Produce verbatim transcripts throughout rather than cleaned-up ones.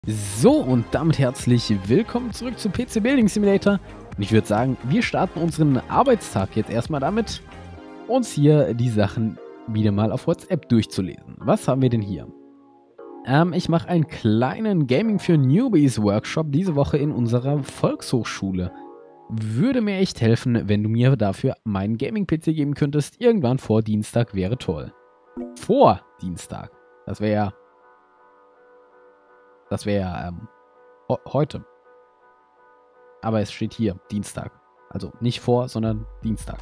So, und damit herzlich willkommen zurück zu P C Building Simulator. Und ich würde sagen, wir starten unseren Arbeitstag jetzt erstmal damit, uns hier die Sachen wieder mal auf WhatsApp durchzulesen. Was haben wir denn hier? Ähm, ich mache einen kleinen Gaming für Newbies Workshop diese Woche in unserer Volkshochschule. Würde mir echt helfen, wenn du mir dafür meinen Gaming-P C geben könntest. Irgendwann vor Dienstag wäre toll. Vor Dienstag. Das wäre ja... Das wäre ähm, heute. Aber es steht hier, Dienstag. Also nicht vor, sondern Dienstag.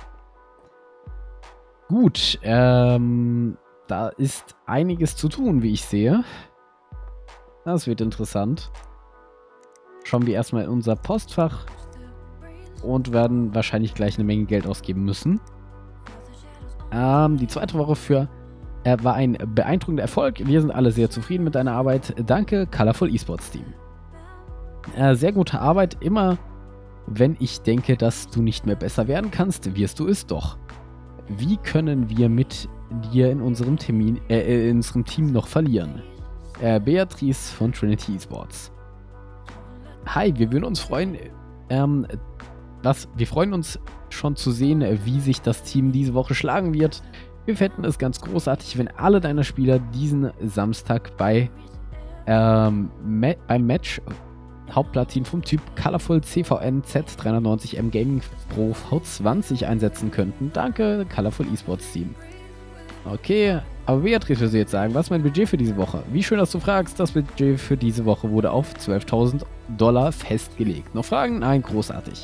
Gut, ähm, da ist einiges zu tun, wie ich sehe. Das wird interessant. Schauen wir erstmal in unser Postfach und werden wahrscheinlich gleich eine Menge Geld ausgeben müssen. Ähm, die zweite Woche für Er war ein beeindruckender Erfolg. Wir sind alle sehr zufrieden mit deiner Arbeit. Danke, Colorful Esports Team. Äh, sehr gute Arbeit. Immer, wenn ich denke, dass du nicht mehr besser werden kannst, wirst du es doch. Wie können wir mit dir in unserem, Termin, äh, in unserem Team noch verlieren? Äh, Beatrice von Trinity Esports. Hi, wir würden uns freuen, ähm, was, wir freuen uns schon zu sehen, wie sich das Team diese Woche schlagen wird. Wir fänden es ganz großartig, wenn alle deine Spieler diesen Samstag bei ähm, Ma beim Match Hauptplatin vom Typ Colorful C V N Z dreihundertneunzig M Gaming Pro V zwanzig einsetzen könnten. Danke, Colorful Esports Team. Okay, aber Beatrice will jetzt sagen, was ist mein Budget für diese Woche? Wie schön, dass du fragst. Das Budget für diese Woche wurde auf zwölftausend Dollar festgelegt. Noch Fragen? Nein, großartig.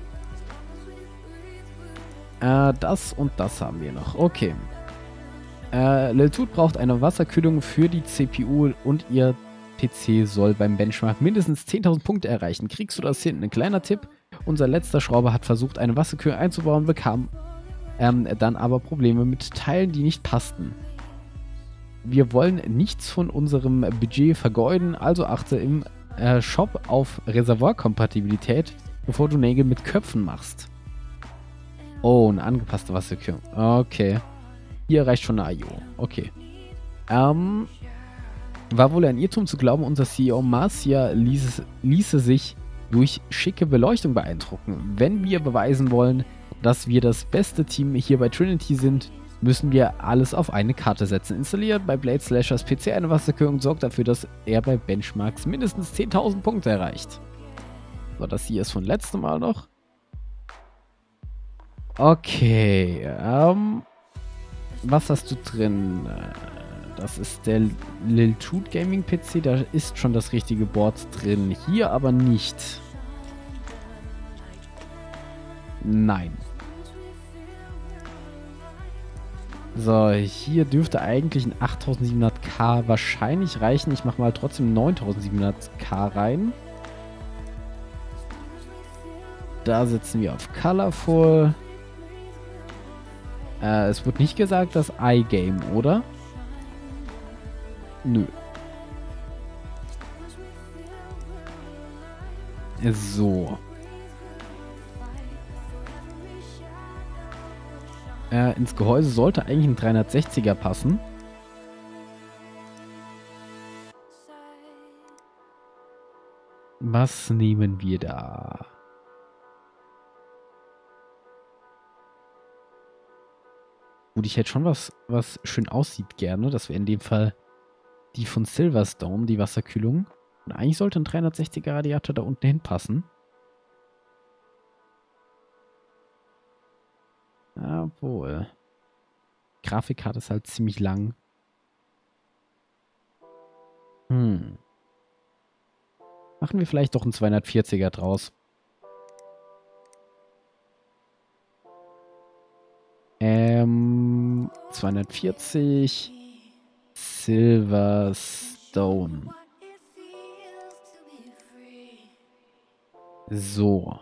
Äh, das und das haben wir noch. Okay. Äh, Lil Tut braucht eine Wasserkühlung für die C P U und ihr P C soll beim Benchmark mindestens zehntausend Punkte erreichen. Kriegst du das hin? Ein kleiner Tipp. Unser letzter Schrauber hat versucht, eine Wasserkühlung einzubauen, bekam ähm, dann aber Probleme mit Teilen, die nicht passten. Wir wollen nichts von unserem Budget vergeuden, also achte im äh, Shop auf Reservoirkompatibilität, bevor du Nägel mit Köpfen machst. Oh, eine angepasste Wasserkühlung. Okay. Hier reicht schon eine I O. Okay. Ähm, war wohl ein Irrtum zu glauben, unser C E O Marcia ließe, ließe sich durch schicke Beleuchtung beeindrucken. Wenn wir beweisen wollen, dass wir das beste Team hier bei Trinity sind, müssen wir alles auf eine Karte setzen. Installiert bei Blade Slashers P C eine Wasserkühlung und sorgt dafür, dass er bei Benchmarks mindestens zehntausend Punkte erreicht. So, das hier ist von letztem Mal noch. Okay, ähm, was hast du drin? Das ist der Lil Tut Gaming P C, da ist schon das richtige Board drin. Hier aber nicht. Nein. So, hier dürfte eigentlich ein achttausendsiebenhundert K wahrscheinlich reichen. Ich mache mal trotzdem neuntausendsiebenhundert K rein. Da setzen wir auf Colorful. Äh, es wird nicht gesagt, das iGame, oder? Nö. So. Äh, ins Gehäuse sollte eigentlich ein dreihundertsechziger passen. Was nehmen wir da? Gut, ich hätte schon was, was schön aussieht gerne. Das wäre in dem Fall die von Silverstone, die Wasserkühlung. Und eigentlich sollte ein dreihundertsechziger Radiator da unten hinpassen. Obwohl. Grafikkarte ist halt ziemlich lang. Hm. Machen wir vielleicht doch einen zweihundertvierziger draus. Ähm, zweihundertvierzig Silverstone. So.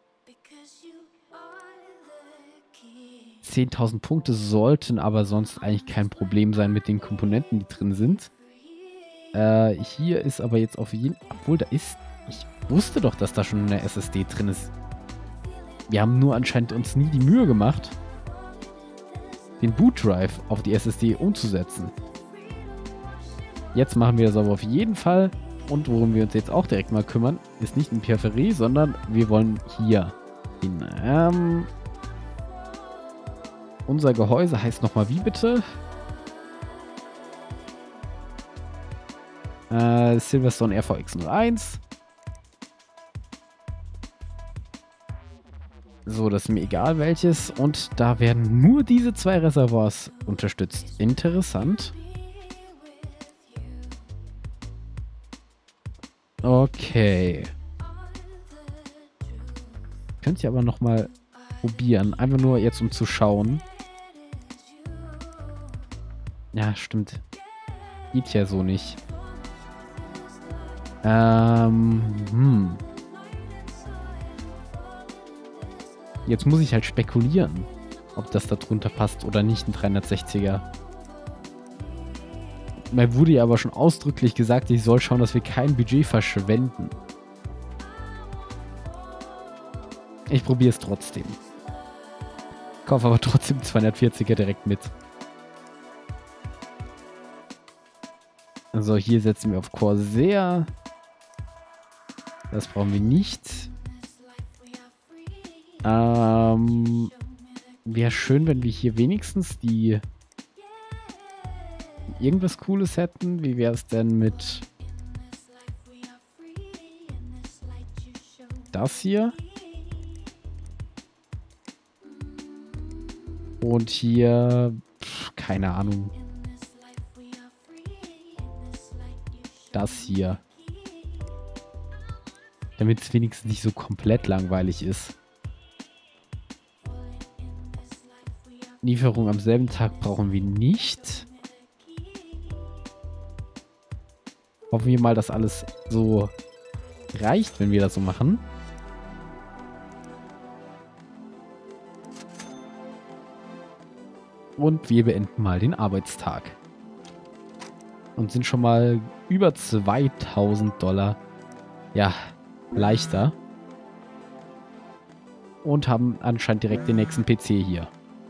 zehntausend Punkte sollten aber sonst eigentlich kein Problem sein mit den Komponenten, die drin sind. Äh, hier ist aber jetzt auf jeden Fall... Obwohl, da ist... Ich wusste doch, dass da schon eine S S D drin ist. Wir haben nur anscheinend uns nie die Mühe gemacht, den Boot Drive auf die S S D umzusetzen. Jetzt machen wir das aber auf jeden Fall. Und worum wir uns jetzt auch direkt mal kümmern, ist nicht in Peripherie, sondern wir wollen hier hin. Ähm, unser Gehäuse heißt nochmal wie bitte? Äh, Silverstone R V X null eins. So, das ist mir egal welches. Und da werden nur diese zwei Reservoirs unterstützt. Interessant. Okay. Könnt ihr aber nochmal probieren. Einfach nur jetzt, um zu schauen. Ja, stimmt. Geht ja so nicht. Ähm, hm. Jetzt muss ich halt spekulieren, ob das da drunter passt oder nicht, ein dreihundertsechziger. Mir wurde ja aber schon ausdrücklich gesagt, ich soll schauen, dass wir kein Budget verschwenden. Ich probiere es trotzdem. Kaufe aber trotzdem zweihundertvierziger direkt mit. Also hier setzen wir auf Corsair. Das brauchen wir nicht. Ähm, wäre schön, wenn wir hier wenigstens die irgendwas Cooles hätten. Wie wäre es denn mit das hier? Und hier, pf, keine Ahnung. Das hier. Damit es wenigstens nicht so komplett langweilig ist. Lieferung am selben Tag brauchen wir nicht. Hoffen wir mal, dass alles so reicht, wenn wir das so machen. Und wir beenden mal den Arbeitstag. Und sind schon mal über zweitausend Dollar. Ja, leichter. Und haben anscheinend direkt den nächsten P C hier.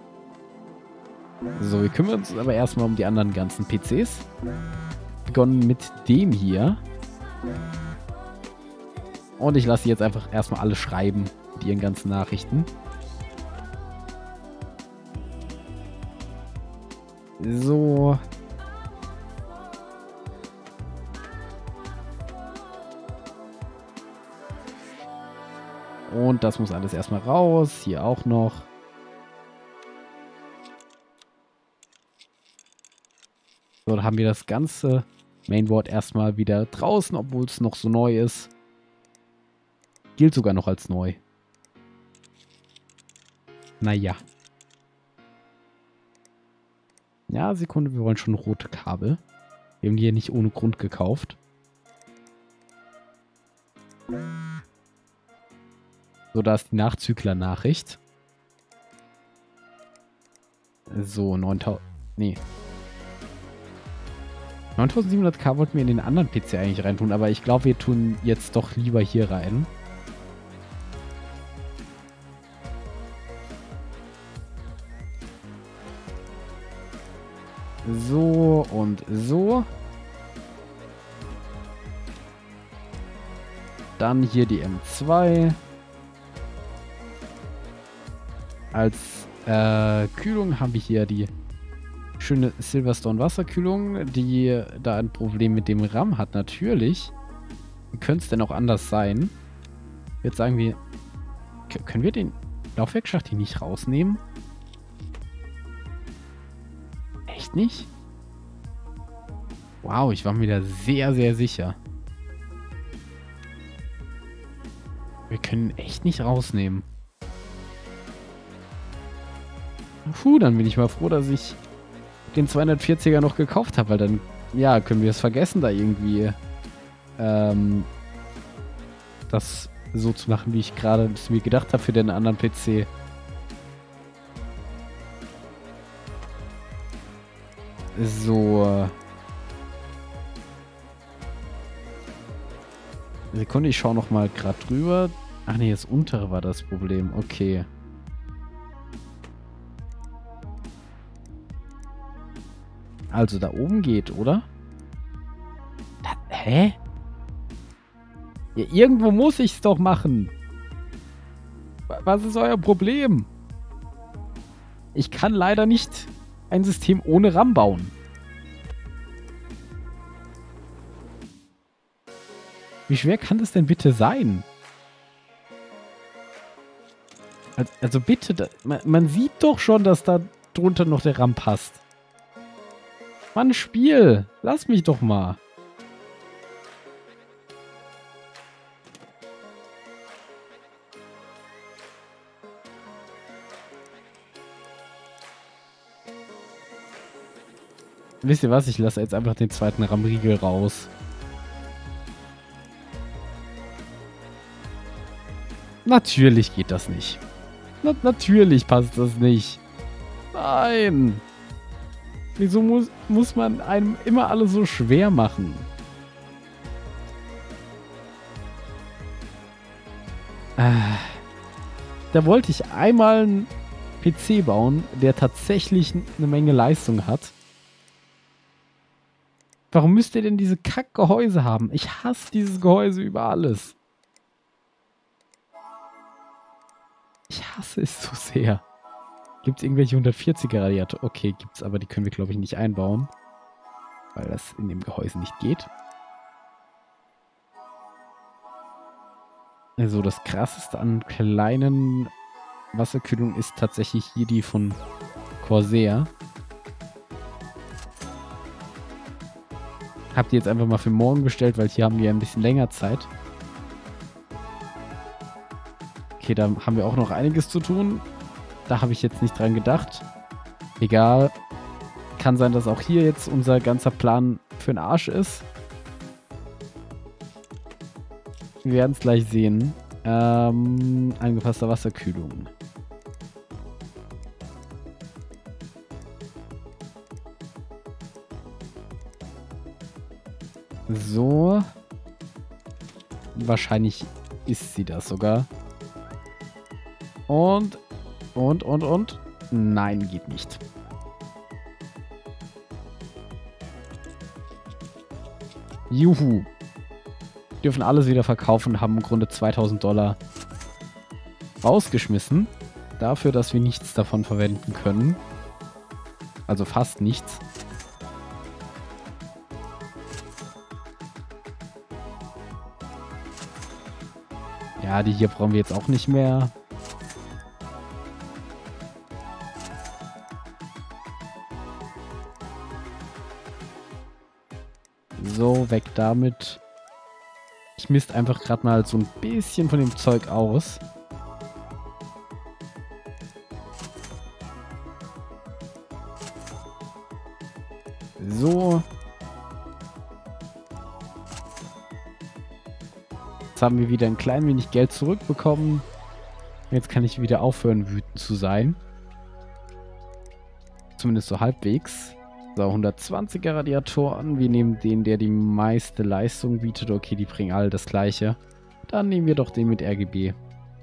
So, wir kümmern uns aber erstmal um die anderen ganzen P Cs. Begonnen mit dem hier. Und ich lasse jetzt einfach erstmal alle schreiben mit ihren ganzen Nachrichten. So. Und das muss alles erstmal raus. Hier auch noch. So, dann haben wir das ganze Mainboard erstmal wieder draußen, obwohl es noch so neu ist. Gilt sogar noch als neu. Naja. Ja, Sekunde, wir wollen schon rote Kabel. Wir haben die hier nicht ohne Grund gekauft. So, da ist die Nachzügler-Nachricht. So, neuntausend... Nee. neuntausendsiebenhundert K wollten wir in den anderen P C eigentlich reintun, aber ich glaube, wir tun jetzt doch lieber hier rein. So und so. Dann hier die M zwei. Als äh, Kühlung haben wir hier die schöne Silverstone Wasserkühlung, die da ein Problem mit dem RAM hat, natürlich. Wie könnte es denn auch anders sein? Jetzt sagen wir, können wir den Laufwerksschacht hier nicht rausnehmen? Echt nicht? Wow, ich war mir da sehr, sehr sicher. Wir können echt nicht rausnehmen. Puh, dann bin ich mal froh, dass ich den zweihundertvierziger noch gekauft habe, weil dann, ja, können wir es vergessen, da irgendwie ähm, das so zu machen, wie ich gerade es mir gedacht habe für den anderen P C. So. Sekunde, ich schaue noch mal gerade drüber. Ach nee, das untere war das Problem. Okay. Also da oben geht, oder? Da, hä? Ja, irgendwo muss ich es doch machen. Was ist euer Problem? Ich kann leider nicht ein System ohne RAM bauen. Wie schwer kann das denn bitte sein? Also bitte, da, man, man sieht doch schon, dass da drunter noch der RAM passt. Mann, Spiel, lass mich doch mal. Wisst ihr was? Ich lasse jetzt einfach den zweiten RAM-Riegel raus. Natürlich geht das nicht. Na, natürlich passt das nicht. Nein. Wieso muss, muss man einem immer alles so schwer machen? Ah, da wollte ich einmal einen P C bauen, der tatsächlich eine Menge Leistung hat. Warum müsst ihr denn diese Kackgehäuse haben? Ich hasse dieses Gehäuse über alles. Ich hasse es so sehr. Gibt es irgendwelche hundertvierziger Radiator? Okay, gibt es, aber die können wir, glaube ich, nicht einbauen. Weil das in dem Gehäuse nicht geht. Also das krasseste an kleinen Wasserkühlungen ist tatsächlich hier die von Corsair. Habt ihr jetzt einfach mal für morgen bestellt, weil hier haben wir ein bisschen länger Zeit. Okay, da haben wir auch noch einiges zu tun. Da habe ich jetzt nicht dran gedacht. Egal. Kann sein, dass auch hier jetzt unser ganzer Plan für den Arsch ist. Wir werden es gleich sehen. Ähm, angepasste Wasserkühlung. So. Wahrscheinlich ist sie das sogar. Und, und, und, und. Nein, geht nicht. Juhu. Dürfen alles wieder verkaufen und haben im Grunde zweitausend Dollar rausgeschmissen. Dafür, dass wir nichts davon verwenden können. Also fast nichts. Ja, die hier brauchen wir jetzt auch nicht mehr. So, weg damit. Ich misst einfach gerade mal so ein bisschen von dem Zeug aus. So. Jetzt haben wir wieder ein klein wenig Geld zurückbekommen. Jetzt kann ich wieder aufhören, wütend zu sein. Zumindest so halbwegs. So, hundertzwanziger Radiatoren. Wir nehmen den, der die meiste Leistung bietet. Okay, die bringen alle das gleiche. Dann nehmen wir doch den mit R G B.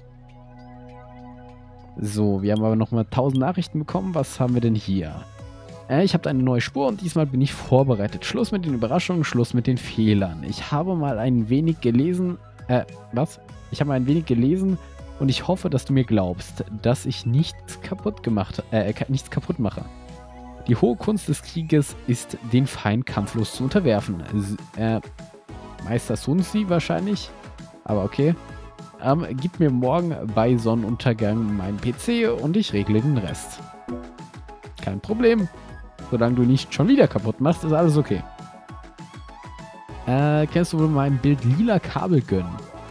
So, wir haben aber nochmal tausend Nachrichten bekommen. Was haben wir denn hier? Äh, ich habe eine neue Spur und diesmal bin ich vorbereitet. Schluss mit den Überraschungen, Schluss mit den Fehlern. Ich habe mal ein wenig gelesen. Äh, was? Ich habe mal ein wenig gelesen und ich hoffe, dass du mir glaubst, dass ich nichts kaputt gemacht, äh, nichts kaputt mache. Die hohe Kunst des Krieges ist, den Feind kampflos zu unterwerfen. Äh, Meister Sun Tzu wahrscheinlich. Aber okay. Ähm, gib mir morgen bei Sonnenuntergang meinen P C und ich regle den Rest. Kein Problem. Solange du nicht schon wieder kaputt machst, ist alles okay. Äh, kannst du wohl mein Bild lila Kabel gönnen?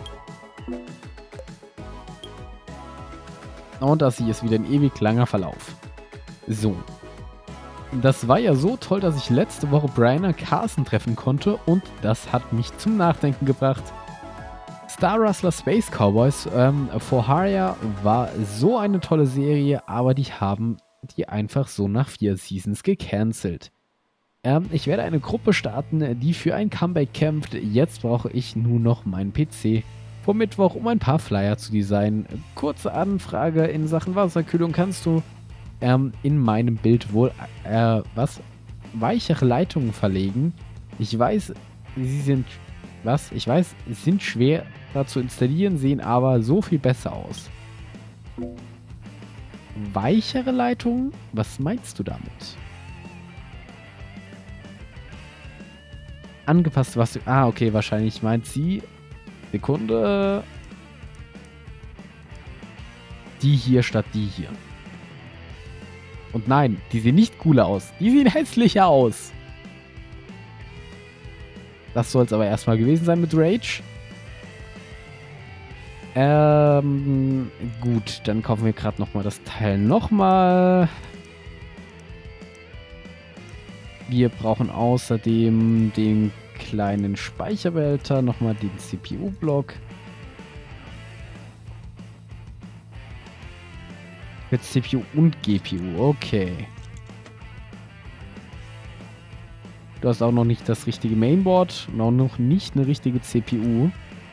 Und das hier ist wieder ein ewig langer Verlauf. So. Das war ja so toll, dass ich letzte Woche Brian Carson treffen konnte und das hat mich zum Nachdenken gebracht. Star Rustler Space Cowboys ähm, for Hire war so eine tolle Serie, aber die haben die einfach so nach vier Seasons gecancelt. Ähm, ich werde eine Gruppe starten, die für ein Comeback kämpft. Jetzt brauche ich nur noch meinen P C vor Mittwoch, um ein paar Flyer zu designen. Kurze Anfrage in Sachen Wasserkühlung. Kannst du ähm, in meinem Bild wohl äh, was weichere Leitungen verlegen? Ich weiß, sie sind Was? Ich weiß, es sind schwer da zu installieren, sehen aber so viel besser aus. Weichere Leitungen? Was meinst du damit? Angepasst was... Ah, okay, wahrscheinlich meint sie... Sekunde... Die hier statt die hier. Und nein, die sehen nicht cooler aus. Die sehen hässlicher aus. Das soll es aber erstmal gewesen sein mit Rage. Ähm, gut, dann kaufen wir gerade nochmal das Teil nochmal. Wir brauchen außerdem den kleinen Speicherbehälter, nochmal den C P U-Block. Für C P U und G P U, okay. Du hast auch noch nicht das richtige Mainboard und auch noch nicht eine richtige C P U.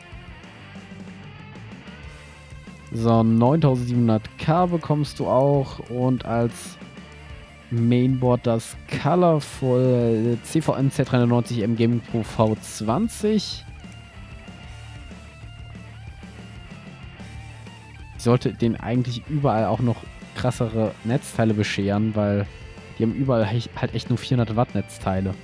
So, neuntausendsiebenhundert K bekommst du auch und als Mainboard das Colorful C V M Z dreihundertneunzig M Gaming Pro V zwanzig. Ich sollte den eigentlich überall auch noch krassere Netzteile bescheren, weil die haben überall halt echt nur vierhundert Watt Netzteile.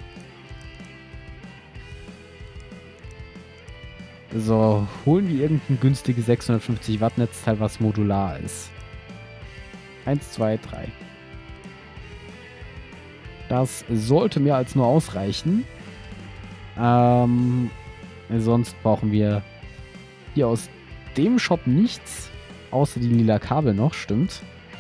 So, holen wir irgendein günstiges sechshundertfünfzig Watt Netzteil, was modular ist. Eins, zwei, drei. Das sollte mehr als nur ausreichen. Ähm, sonst brauchen wir hier aus dem Shop nichts, außer die lila Kabel noch, stimmt.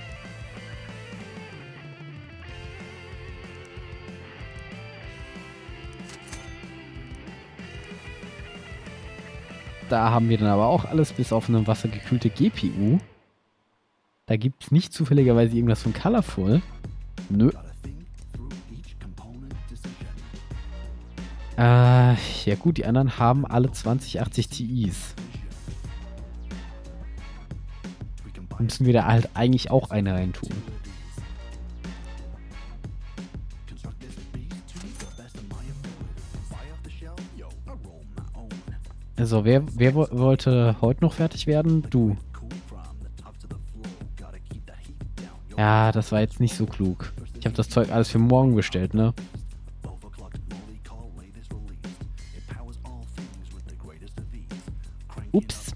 Da haben wir dann aber auch alles bis auf eine wassergekühlte G P U. Da gibt es nicht zufälligerweise irgendwas von Colorful. Nö. Äh, ja gut, die anderen haben alle zwanzig achtzig Ti's. Müssen wir da halt eigentlich auch eine reintun. Also, wer, wer wollte heute noch fertig werden? Du. Ja, das war jetzt nicht so klug. Ich habe das Zeug alles für morgen bestellt, ne? Ups.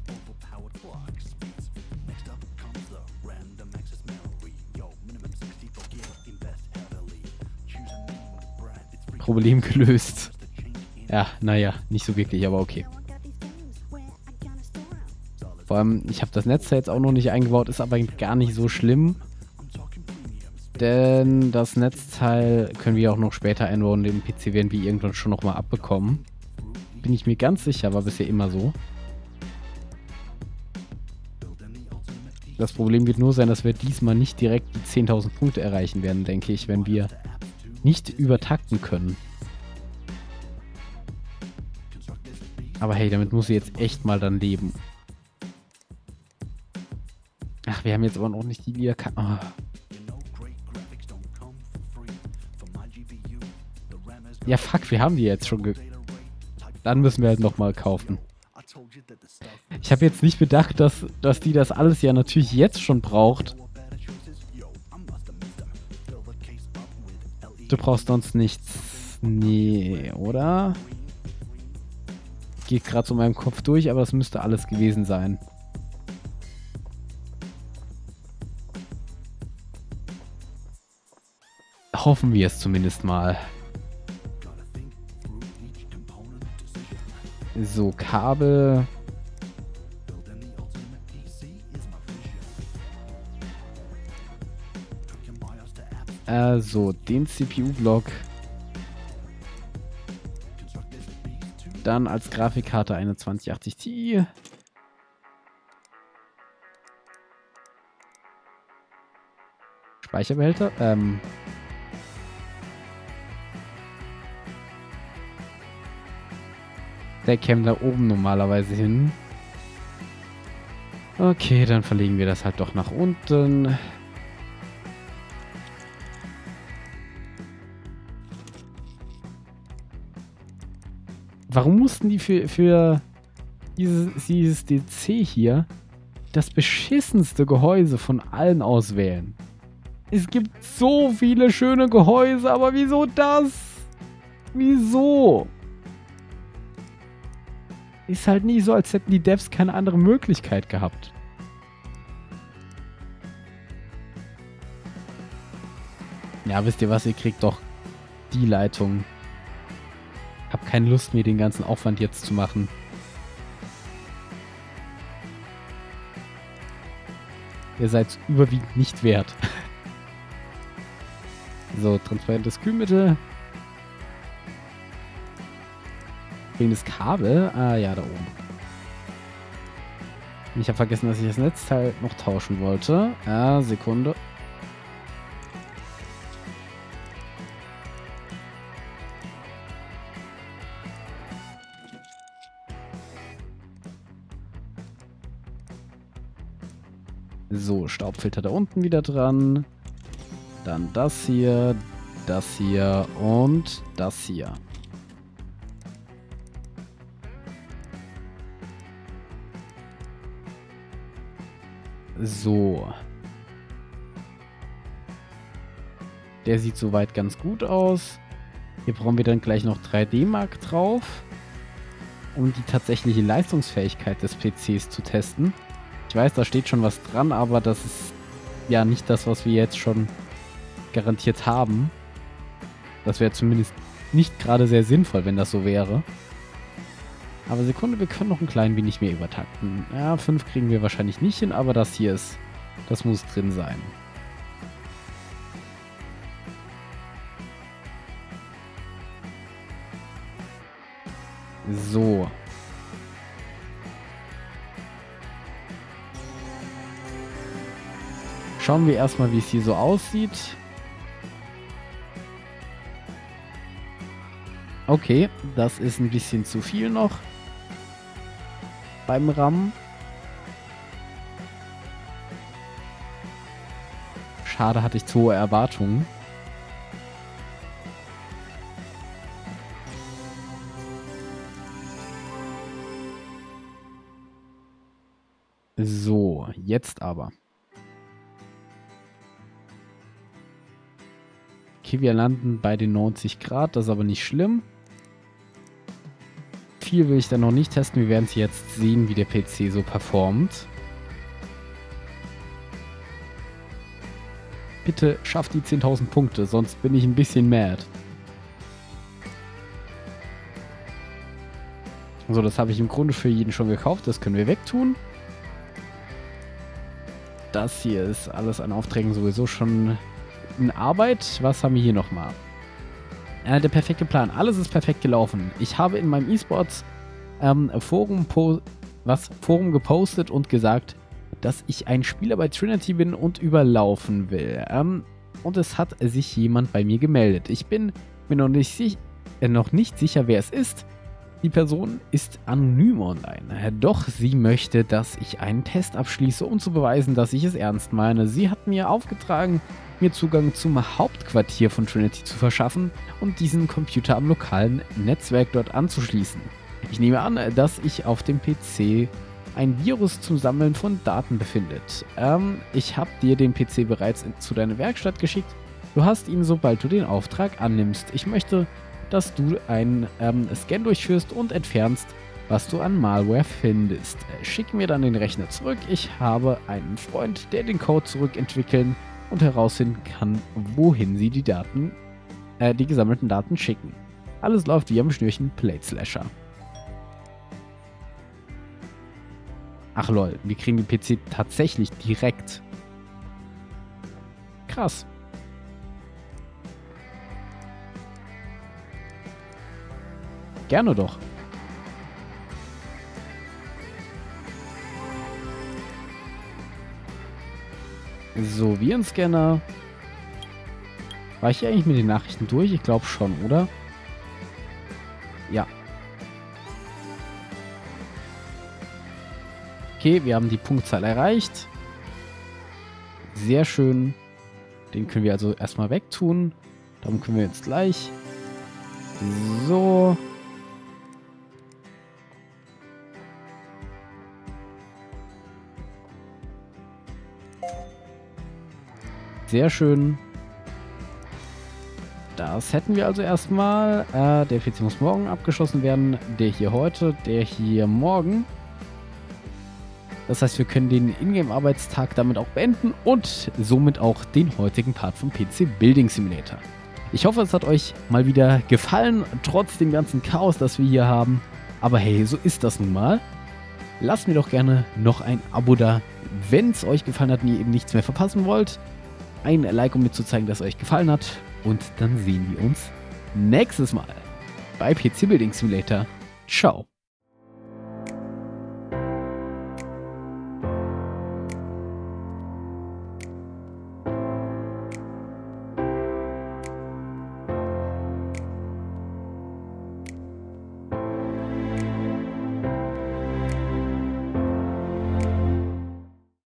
Problem gelöst. Ja, naja, nicht so wirklich, aber okay. Vor allem, ich habe das Netzteil jetzt auch noch nicht eingebaut, ist aber gar nicht so schlimm. Denn das Netzteil können wir auch noch später einbauen. Den P C werden wir irgendwann schon nochmal abbekommen. Bin ich mir ganz sicher, war bisher immer so. Das Problem wird nur sein, dass wir diesmal nicht direkt die zehntausend Punkte erreichen werden, denke ich, wenn wir nicht übertakten können. Aber hey, damit muss ich jetzt echt mal dann leben. Ach, wir haben jetzt aber noch nicht die Liga. Oh. Ja, fuck, wir haben die jetzt schon. Ge Dann müssen wir halt nochmal kaufen. Ich habe jetzt nicht bedacht, dass, dass die das alles ja natürlich jetzt schon braucht. Du brauchst sonst nichts. Nee, oder? Geht gerade so in meinem Kopf durch, aber das müsste alles gewesen sein. Hoffen wir es zumindest mal. So, Kabel. Äh, so, den C P U-Block. Dann als Grafikkarte eine zwanzig achtzig Ti. Speicherbehälter. Ähm. Der käme da oben normalerweise hin. Okay, dann verlegen wir das halt doch nach unten. Warum mussten die für, für dieses, dieses D C hier das beschissenste Gehäuse von allen auswählen? Es gibt so viele schöne Gehäuse, aber wieso das? Wieso? Ist halt nicht so, als hätten die Devs keine andere Möglichkeit gehabt. Ja, wisst ihr was? Ihr kriegt doch die Leitung. Hab keine Lust, mir den ganzen Aufwand jetzt zu machen. Ihr seid überwiegend nicht wert. So, transparentes Kühlmittel. Wegen des Kabel? Ah ja, da oben. Ich habe vergessen, dass ich das Netzteil noch tauschen wollte. Ja, Sekunde. So, Staubfilter da unten wieder dran. Dann das hier, das hier und das hier. So. Der sieht soweit ganz gut aus. Hier brauchen wir dann gleich noch drei D Mark drauf, um die tatsächliche Leistungsfähigkeit des P Cs zu testen. Ich weiß, da steht schon was dran, aber das ist ja nicht das, was wir jetzt schon garantiert haben. Das wäre zumindest nicht gerade sehr sinnvoll, wenn das so wäre. Aber Sekunde, wir können noch ein klein wenig mehr übertakten. Ja, fünf kriegen wir wahrscheinlich nicht hin, aber das hier ist, das muss drin sein. So. Schauen wir erstmal, wie es hier so aussieht. Okay, das ist ein bisschen zu viel noch beim RAM. Schade, hatte ich zu hohe Erwartungen. So, jetzt aber. Okay, wir landen bei den neunzig Grad, das ist aber nicht schlimm. Viel will ich dann noch nicht testen, wir werden es jetzt sehen, wie der P C so performt. Bitte schafft die zehntausend Punkte, sonst bin ich ein bisschen mad. So, das habe ich im Grunde für jeden schon gekauft, das können wir wegtun. Das hier ist alles an Aufträgen sowieso schon in Arbeit. Was haben wir hier nochmal? Äh, der perfekte Plan. Alles ist perfekt gelaufen. Ich habe in meinem E-Sports ähm, Forum, was, Forum gepostet und gesagt, dass ich ein Spieler bei Trinity bin und überlaufen will. Ähm, und es hat sich jemand bei mir gemeldet. Ich bin mir noch nicht, sich äh, noch nicht sicher, wer es ist. Die Person ist anonym online. Doch sie möchte, dass ich einen Test abschließe, um zu beweisen, dass ich es ernst meine. Sie hat mir aufgetragen, mir Zugang zum Hauptquartier von Trinity zu verschaffen und diesen Computer am lokalen Netzwerk dort anzuschließen. Ich nehme an, dass sich auf dem P C ein Virus zum Sammeln von Daten befindet. Ähm, ich habe dir den P C bereits in, zu deiner Werkstatt geschickt. Du hast ihn, sobald du den Auftrag annimmst. Ich möchte, dass du einen ähm, Scan durchführst und entfernst, was du an Malware findest. Schick mir dann den Rechner zurück. Ich habe einen Freund, der den Code zurückentwickeln und herausfinden kann, wohin sie die Daten, äh, die gesammelten Daten schicken. Alles läuft wie am Schnürchen Plate Slasher. Ach lol, wir kriegen den P C tatsächlich direkt. Krass. Gerne doch. So, Virenscanner. War ich hier eigentlich mit den Nachrichten durch? Ich glaube schon, oder? Ja. Okay, wir haben die Punktzahl erreicht. Sehr schön. Den können wir also erstmal wegtun. Darum können wir jetzt gleich. So. Sehr schön. Das hätten wir also erstmal. Äh, der P C muss morgen abgeschlossen werden. Der hier heute, der hier morgen. Das heißt, wir können den Ingame-Arbeitstag damit auch beenden und somit auch den heutigen Part vom P C Building Simulator. Ich hoffe, es hat euch mal wieder gefallen, trotz dem ganzen Chaos, das wir hier haben. Aber hey, so ist das nun mal. Lasst mir doch gerne noch ein Abo da, wenn es euch gefallen hat und ihr eben nichts mehr verpassen wollt. Ein Like, um mir zu zeigen, dass es euch gefallen hat. Und dann sehen wir uns nächstes Mal bei P C Building Simulator. Ciao.